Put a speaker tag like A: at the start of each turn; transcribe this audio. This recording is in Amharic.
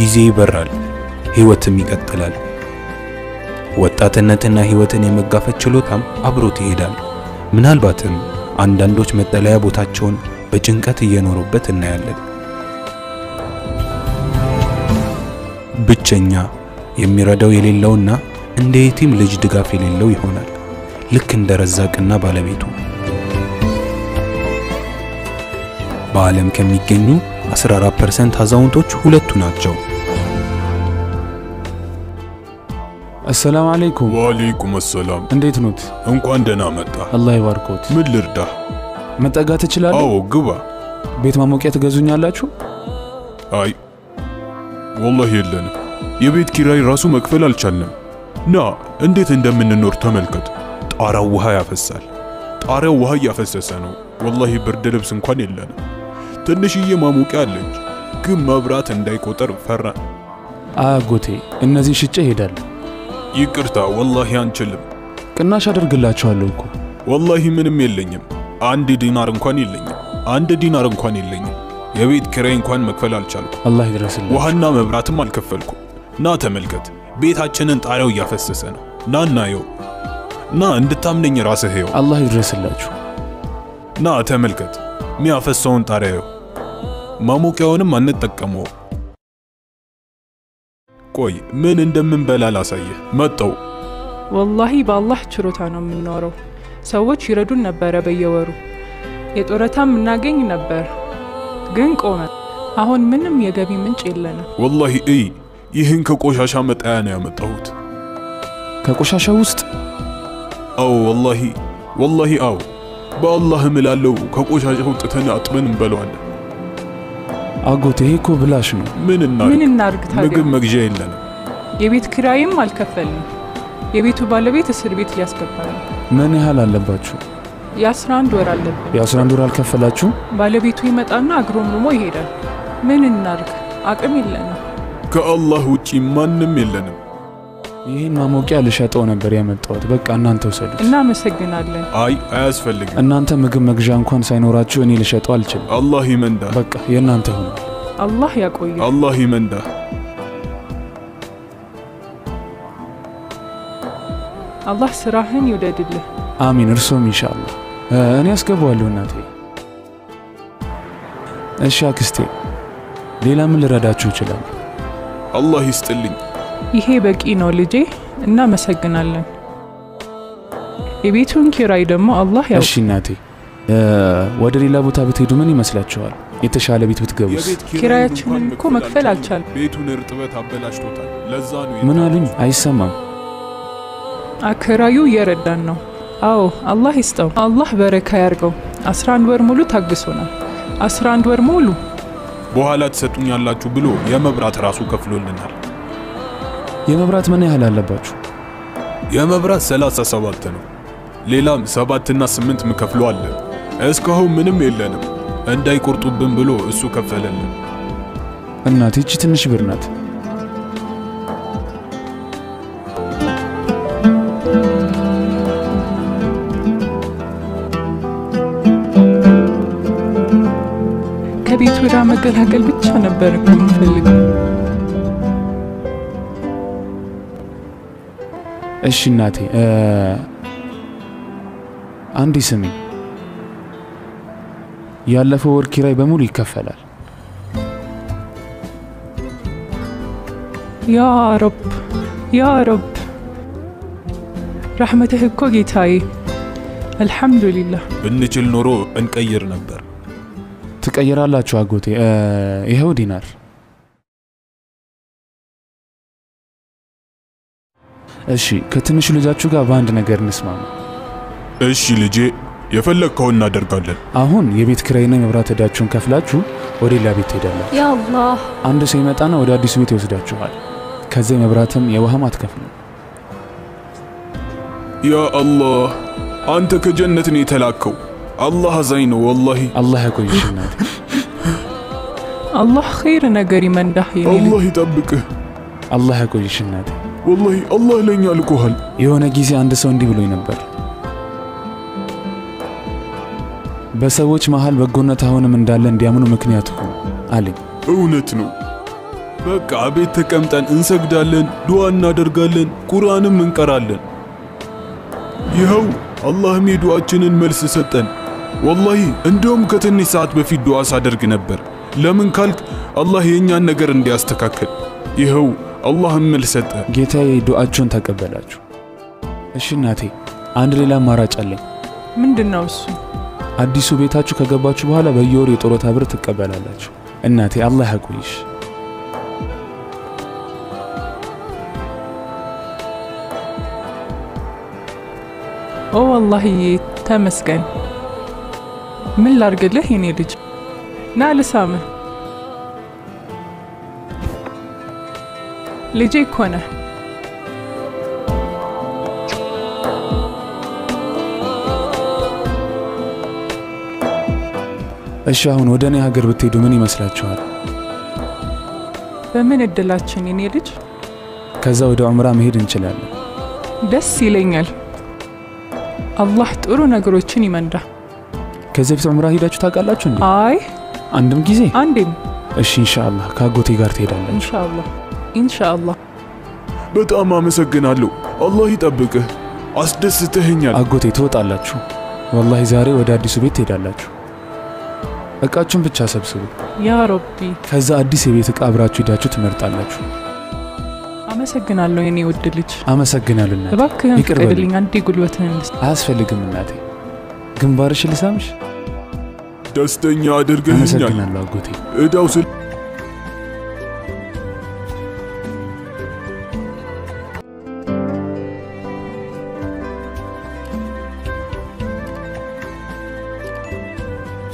A: ጊዜ ይበራል ህይወትም ይቀጥላል ወጣትነትና ህይወትን የመጋፈጥ ችሎታም አብሮት ይሄዳል ምናልባትም አንዳንዶች መጠለያ ቦታቸውን በጭንቀት እየኖሩበት እናያለን ብቸኛ የሚረዳው የሌለውና እንደ የቲም ልጅ ድጋፍ የሌለው ይሆናል ልክ እንደ ረዛቅና ባለቤቱ በዓለም ከሚገኙ 14% አዛውንቶች ሁለቱ ናቸው
B: السلام عليكم
C: وعليكم السلام
B: እንዴት ኖት
C: እንኳን ደህና መጣ
B: አላህ ይባርኮት
C: ምን ልርዳ
B: መጠጋት ይችላል
C: አዎ ግባ
B: ቤት ማሞቂያ ትገዙኛላችሁ
C: አይ والله የለንም የቤት ኪራይ ራሱ መክፈል አልቻልንም ና እንዴት እንደምንኖር ተመልከት ጣራው ውሃ ያፈሳል ጣራው ውሃ ያፈሰሰ ነው والله ብርድ ልብስ እንኳን የለንም ትንሽዬ ማሞቂያ አለች ግን መብራት እንዳይቆጠር ፈራ
B: አጎቴ እነዚህ ሽጬ ሄዳለሁ
C: ይቅርታ والله አንችልም
B: ቅናሽ አደርግላችኋለሁ እኮ
C: والله ምንም የለኝም አንድ ዲናር እንኳን የለኝም የቤት ኪራይ እንኳን መክፈል አልቻልኩም
B: አላህ ይድረስልህ
C: ውሃና መብራትም አልከፈልኩም ና ተመልከት ቤታችንን ጣሪያው ያፈሰሰ ነው ናናየው ና እንድታምነኝ ራስህ ይው
B: አላህ ይድረስላችሁ
C: ና ተመልከት ሚያፈሰውን ጣሪያው ማሞቂያውንም አንተጠቀመው ቆይ ምን እንደምንበላ ላሳየህ መጣው
D: والله በአላህ ችሮታ ነው የምንኖረው ሰዎች ይረዱን ነበር በየወሩ የጦረታም እናገኝ ነበር ግን ቆመ አሁን ምንም የገቢ ምንጭ የለንም
C: والله ይህን ከቆሻሻ መጣያ ነው ያመጣሁት
B: ከቆሻሻ ውስጥ
C: አው والله አው በአላህ እምላለሁ ከቆሻሻው ጥተን አጥበን እንበለዋለን
B: አጎቴ እኮ ብላሽ ነው
D: ምን እናርግ ታዲያ
C: ምግብ መግዣ የለንም
D: የቤት ኪራይም አልከፈልንም የቤቱ ባለቤት እስር ቤት ያስገባል
B: ምን ያህል አለባችሁ
D: የ11 ወር አለብን
B: የ11 ወር አልከፈላችሁ
D: ባለቤቱ ይመጣና አግሮምርሞ ይሄዳል ምን እናርግ አቅም የለንም
C: ከአላህ ውጪ ማንም የለንም
B: ይሄን ማሞቂያ ልሸጠው ነበር ያመጣሁት በቃ እናንተ ወሰዱት
D: እናመሰግናለን
C: አይ አያስፈልግም
B: እናንተ ምግብ መግዣ እንኳን ሳይኖራችሁ እኔ ልሸጠው አልችልም
C: አላህ ይመንዳ
B: በቃ የእናንተ ሆነ
D: አላህ ያቆየ
C: አላህ ይመንዳ
D: አላህ ስራህን ይወደድልህ
B: አሚን እርሶም ኢንሻአላህ እኔ አስገባዋለሁ እናቴ እሺ አክስቴ ሌላ ምን ልረዳችሁ ይችላል
C: አላህ ይስጥልኝ
D: ይሄ በቂ ነው ልጄ እናመሰግናለን የቤቱን ኪራይ ደግሞ አላህ ያው
B: እሺ እናቴ ወደ ሌላ ቦታ ብትሄዱ ምን ይመስላችኋል የተሻለ ቤት ብትገቡስ
D: ኪራያችንን እኮ መክፈል አልቻል
C: ቤቱን እርጥበት አበላሽቶታል ለዛ ነው
B: ምን አሉኝ አይሰማም
D: አከራዩ እየረዳን ነው አዎ አላህ ይስጠው አላህ በረካ ያርገው 11 ወር ሙሉ ታግሶናል 11 ወር ሙሉ
C: በኋላ ተሰጡኛላችሁ ብሎ የመብራት ራሱ ከፍሎልናል
B: የመብራት ምን ያህል አለባችሁ
C: የመብራት 37 ነው ሌላም 7 እና 8 ምከፍሉ አለ እስካሁን ምንም የለንም እንዳይቆርጡብን ብሎ እሱ ከፈለልን
B: እናቴ እቺ ትንሽ ብር ናት
D: ከቤቱ ወደ መገላገል ብቻ ነበር የምፈልገው
B: እሺ እናቴ አንዲ ስሚ ያለፈው ወር ኪራይ በሙሉ ይከፈላል
D: ያ ረብ رحمته እኮ ጌታዬ አልহামዱሊላህ
C: ብንችል ኖሮ እንቀይር ነበር
B: ትቀይራላችሁ አጎቴ ይሄው ዲናር እሺ ከትንሹ ልጃችሁ ጋር በአንድ ነገር እንስማማ
C: እሺ ልጄ የፈለከውን እናደርጋለን
B: አሁን የቤት ኪራይና የመብራት ዕዳችሁን ከፍላችሁ ወደ ሌላ ቤት ትሄዳላችሁ
D: ያ አላህ
B: አንድ ሰው ይመጣና ወደ አዲሱ ቤት ይወስዳችኋል ከዛ የመብራትም የውሃም አትከፍሉ
C: ያ አላህ አንተ ከጀነት ነው የተላከው አላህ አዛኝ ነው والله
B: አላህ ያቆይሽ እናቴ
D: አላህ ኸይር ነገር ይመንዳህ
C: አላህ ይጠብቅህ
B: አላህ ያቆይሽ እናቴ
C: والله አላህ ለኛ ልኮሃል
B: የሆነ ጊዜ አንድ ሰው እንዲህ ብሎኝ ነበር በሰዎች መሃል በጎነት አሁንም እንዳለ እንዲያምኑ ምክንያት ሆነ አለኝ
C: እውነት ነው በቃ ቤት ተቀምጠን እንሰግዳለን፣ ዱዓ እናደርጋለን፣ ቁርአንም እንቀራለን። ይኸው አላህም የዱዓችንን መልስ ሰጠን። ወላሂ እንደውም ከትንሽ ሰዓት በፊት ዱዓ ሳደርግ ነበር። ለምን ካልክ አላህ የኛን ነገር እንዲያስተካክል። ይኸው አላህም መልስ ሰጠ።
B: ጌታዬ ዱዓችሁን ተቀበላችሁ። እሺ እናቴ፣ አንድ ሌላ አማራጭ አለኝ።
D: ምንድነው እሱ?
B: አዲሱ ቤታችሁ ከገባችሁ በኋላ በየወሩ የጡረታ ብር ትቀበላላችሁ። እናቴ አላህ ያቆይሽ።
D: ኦ ወላሂዬ ተመስገን። ምን ላርግልህ የኔ ልጅ? ና ልሳምህ። ልጄ እኮ ነህ።
B: እሺ አሁን ወደ እኔ ሀገር ብትሄዱ ምን ይመስላችኋል?
D: በምን እድላችን የኔ ልጅ?
B: ከዛ ወደ ዑምራ መሄድ እንችላለን።
D: ደስ ይለኛል። አላህ ጥሩ ነገሮችን ይመንዳ።
B: ከዚህ በፊት ዑምራ ሄዳችሁ ታውቃላችሁ እንዴ?
D: አይ
B: አንድም ጊዜ?
D: አንዴም።
B: እሺ ኢንሻአላህ ከአጎቴ ጋር ትሄዳላችሁ።
D: ኢንሻአላህ ኢንሻአላህ።
C: በጣም አመሰግናለሁ። አላህ ይጠብቅህ። አስደስተኸኛል።
B: አጎቴ ትወጣላችሁ። ወላሂ ዛሬ ወደ አዲሱ ቤት ትሄዳላችሁ። እቃችሁን ብቻ ሰብስቡ።
D: ያ ረቢ።
B: ከዛ አዲስ የቤት እቃ አብራችሁ ሄዳችሁ ትመርጣላችሁ።
D: አመሰግናለሁ የኔ ውድ ልጅ።
B: አመሰግናለሁ እናቴ።
D: እባክህን ፍቀድልኝ አንዴ ጉልበትህን ልስ።
B: አያስፈልግም እናቴ። ግንባርሽ ልሳምሽ?
C: ደስተኛ አድርገኸኛል።
B: አመሰግናለሁ አጎቴ።
C: እዳው